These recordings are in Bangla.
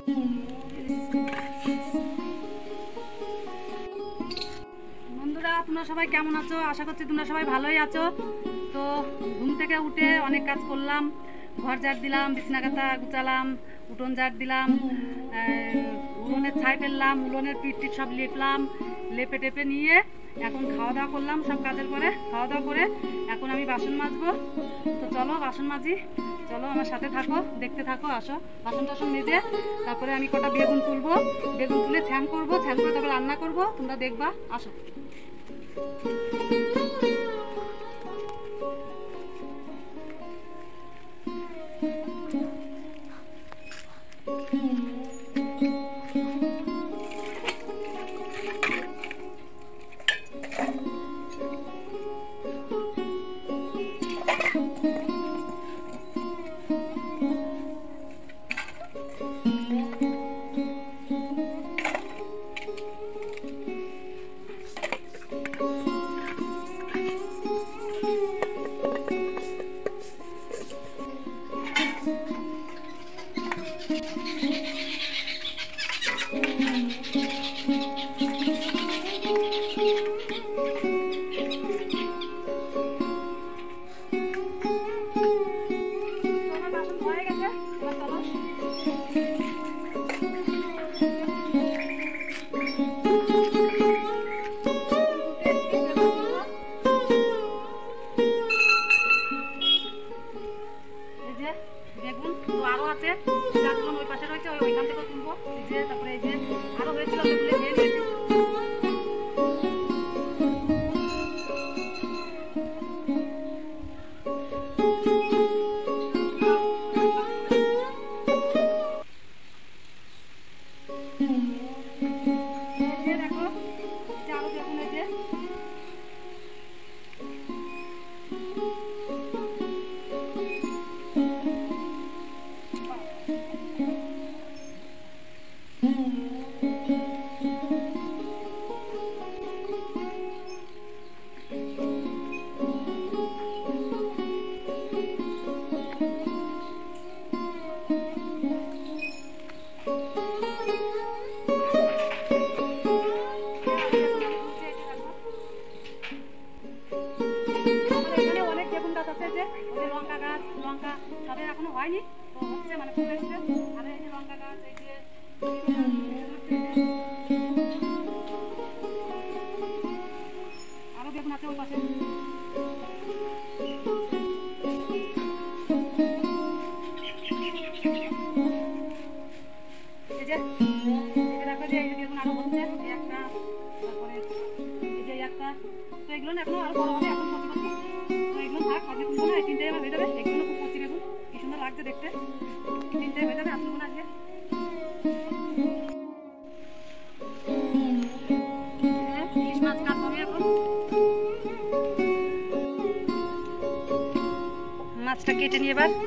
বন্ধুরা, তোমরা সবাই কেমন আছো? আশা করছি তোমরা সবাই ভালোই আছো। তো ঘুম থেকে উঠে অনেক কাজ করলাম। ঘর ঝাড় দিলাম, বিছনা কাঁথা গুছালাম, উঠোন ঝাড় দিলাম, উলনের ছাই ফেললাম, উলনের পিঠ টিট সব লেপলাম, লেপে টেপে নিয়ে এখন খাওয়া দাওয়া করলাম। সব কাজের পরে খাওয়া দাওয়া করে এখন আমি বাসন মাজবো। তো চলো বাসন মাজি, চলো আমার সাথে থাকো, দেখতে থাকো। আসো, বাসন টাসন মেজে তারপরে আমি কটা বেগুন তুলবো, বেগুন তুলে ছ্যান করবো, ছ্যান করে তারপরে রান্না করবো, তোমরা দেখবা। আসো। বেগুন তো আরো আছে, গাছগুলো ওই পাশে রয়েছে, ওইখান থেকে তুলবো। এই যে তারপরে এই যে আরো হয়েছিল, ওগুলো নিয়ে নিয়েছি। দেখো যে আরো বেগুন এই যে লঙ্কা গাছ, লঙ্কা তবে এখনো হয়নি, তো হচ্ছে মানে ফুল এসছে। আর এই যে লঙ্কা গাছ, এই যে আরো বেগুন আছে ওই পাশে। এই যে দেখো যে এই বেগুন আরো হচ্ছে, এই একটা, তারপরে এই যে একটা। তো এগুলো না এখনো আরো বড় হবে, এখন কচি কচি। তো এগুলো থাক, আজকে তুলবো না, এই তিনটাই আমার হয়ে যাবে। এগুলো খুব কচি বেগুন, কি সুন্দর লাগছে দেখতে। তিনটাই হয়ে যাবে, আর তুলবো না আজকে। ইলিশ মাছ কাটবো আমি এখন। মাছটা কেটে নিয়ে এবার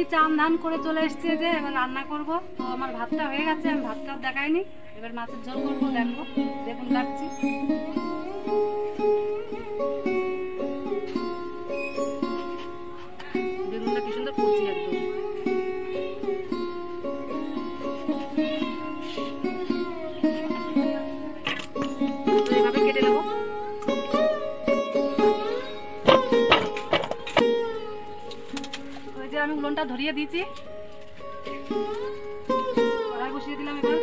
চান ধান করে চলে এসছে, যে এবার রান্না করব। তো আমার ভাতটা হয়ে গেছে, আমি ভাতটা দেখাইনি। এবার মাছের ঝোল করবো, দেখো দেখুন কাটছি। বেগুনটা কি সুন্দর কুচি একদম। এইভাবে কেটে নেবো। ওই যে আমি উলনটা ধরিয়ে দিয়েছি, কড়াই বসিয়ে দিলাম। এবার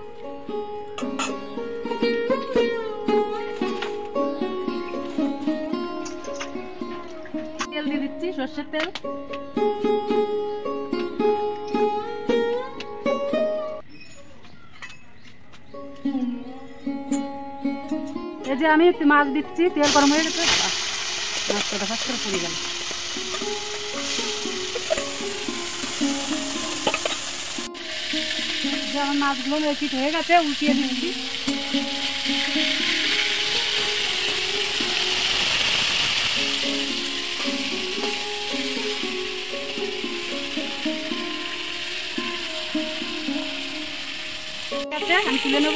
তেল দিয়ে দিচ্ছি, সর্ষের তেল। এই যে আমি মাছ দিচ্ছি, তেল গরম হয়ে গেছে। মাছটা ফাঁস করে পুড়ে গেল। যেমন মাছগুলো রেসিট হয়ে গেছে, উল্টিয়ে দিচ্ছি। আমি তুলে নেব।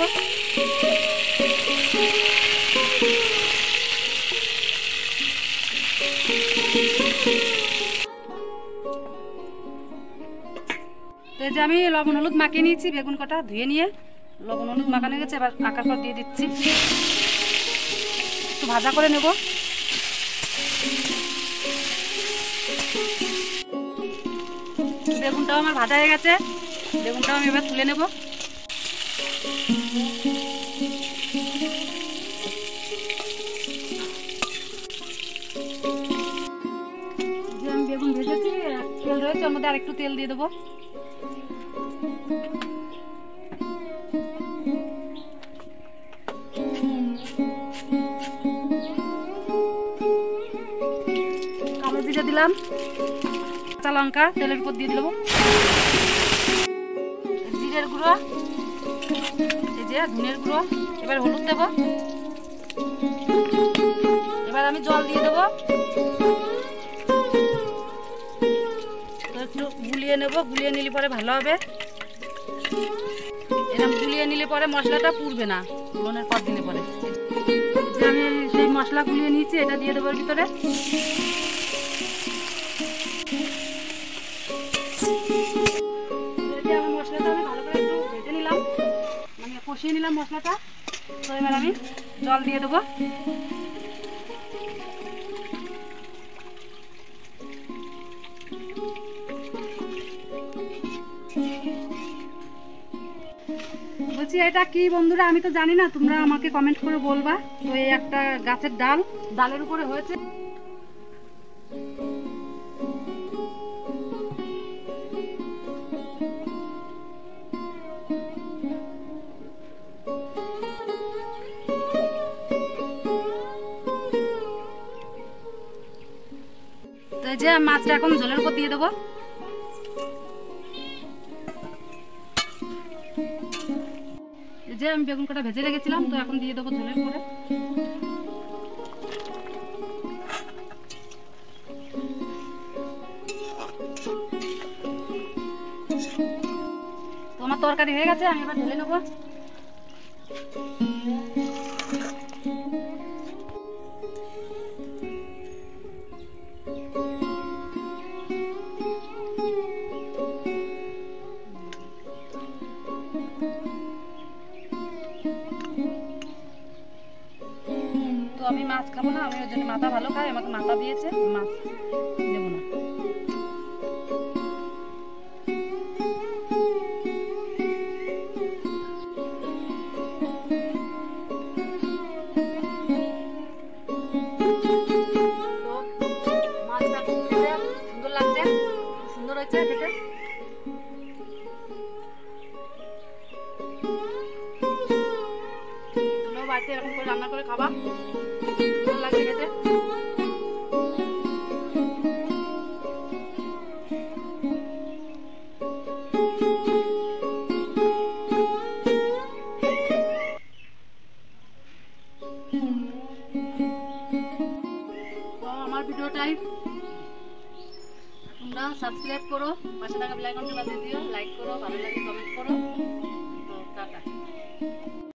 তো এই যে আমি লবণ হলুদ মাখিয়ে নিয়েছি, বেগুন কটা ধুয়ে নিয়ে লবণ হলুদ মাখানো গেছে। এবার আকার পর দিয়ে দিচ্ছি, একটু ভাজা করে নেব। বেগুনটাও আমার ভাজা হয়ে গেছে, বেগুনটাও আমি এবার তুলে নেব। যে আমি বেগুন ভেজেছি, তেল রয়েছে, ওর মধ্যে আরেকটু তেল দিয়ে দেবো। কালো জিরে দিলাম, কাঁচা লঙ্কা তেলের উপর দিয়ে দেবো। জিরের গুঁড়ো, এই যে ধনের গুঁড়ো। এবার হলুদ দেব। এবার আমি জল দিয়ে দেবো, একটু গুলিয়ে নেব। গুলিয়ে নিলে পরে ভালো হবে। এরকম গুলিয়ে নিলে পরে মশলাটা পুড়বে না, লবণের পর দিলে পরে। যে আমি সেই মশলা গুলিয়ে নিয়েছি, এটা দিয়ে দেবো এর ভিতরে। আমার মশলাটা আমি ভালো করে একটু ভেজে নিলাম, মানে কষিয়ে নিলাম মশলাটা। তো এবার আমি জল দিয়ে দেবো। বলছি এটা কি বন্ধুরা, আমি তো জানি না, তোমরা আমাকে কমেন্ট করে বলবা। তো এই একটা গাছের ডাল, ডালের উপরে হয়েছে। তো এই যে মাছটা এখন ঝোলের উপর দিয়ে দেবো। যে আমি বেগুন কটা ভেজে রেখেছিলাম, তো এখন দিয়ে দেবো ঝোলের পরে। তো আমার তরকারি হয়ে গেছে, আমি এবার ঢেলে নেবো। আমি মাছ খাবো না, আমি ওই জন্য মাথা ভালো খাই, আমাকে মাথা দিয়েছে, মাছ নেবো না। মাছটা সুন্দর লাগছে, সুন্দর হয়েছে দেখে। তোমরাও বাড়িতে এরকম করে রান্না করে খাবা, ভালো লাগবে খেতে। আমার ভিডিওটাই তোমরা সাবস্ক্রাইব করো, পাশে থাকা বেল আইকনটি বাজিয়ে দিও, লাইক করো, ভালো লাগে কমেন্ট করো। তো টাটা।